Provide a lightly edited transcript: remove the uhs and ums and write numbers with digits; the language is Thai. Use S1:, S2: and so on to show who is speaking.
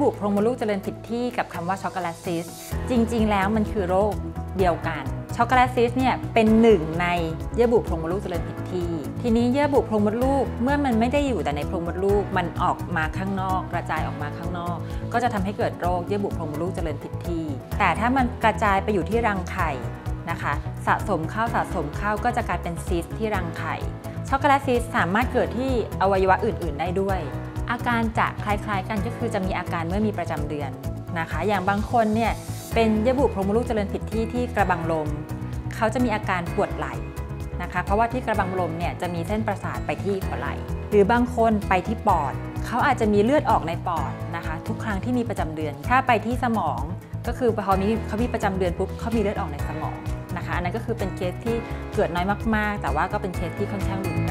S1: บุโพรงมดลูกเจริญผิดที่กับคำว่าช็อกโกแลตซิสจริงๆแล้วมันคือโรคเดียวกันช็อกโกแลตซิสเนี่ยเป็นหนึ่งในเยื่อบุโพรงมดลูกเจริญผิดที่ทีนี้เยื่อบุโพรงมดลูกเมื่อมันไม่ได้อยู่แต่ในโพรงมดลูกมันออกมาข้างนอกกระจายออกมาข้างนอกก็จะทำให้เกิดโรคเยื่อบุโพรงมดลูกเจริญผิดที่แต่ถ้ามันกระจายไปอยู่ที่รังไข่นะคะสะสมเข้าก็จะกลายเป็นซิสที่รังไข่ช็อกโกแลตซิสสามารถเกิดที่อวัยวะอื่นๆได้ด้วยอาการจะคล้ายๆกันก็คือจะมีอาการเมื่อมีประจำเดือนนะคะอย่างบางคนเนี่ยเป็นเยื่อบุโพรงมดลูกเจริญผิดที่ที่กระบังลมเขาจะมีอาการปวดไหล่นะคะเพราะว่าที่กระบังลมเนี่ยจะมีเส้นประสาทไปที่หัวไหล่หรือบางคนไปที่ปอดเขาอาจจะมีเลือดออกในปอดนะคะทุกครั้งที่มีประจำเดือนถ้าไปที่สมองก็คือพอเขามีประจำเดือนปุ๊บเขามีเลือดออกในสมองนะคะอันนั้นก็คือเป็นเคสที่เกิดน้อยมากๆแต่ว่าก็เป็นเคสที่ค่อนข้างรุนแรง